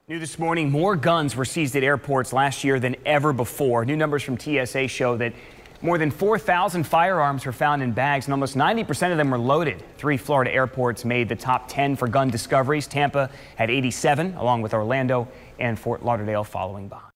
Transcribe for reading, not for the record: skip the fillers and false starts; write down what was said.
New this morning, more guns were seized at airports last year than ever before. New numbers from TSA show that more than 4,000 firearms were found in bags, and almost 90% of them were loaded. 3 Florida airports made the top 10 for gun discoveries. Tampa had 87, along with Orlando and Fort Lauderdale following behind.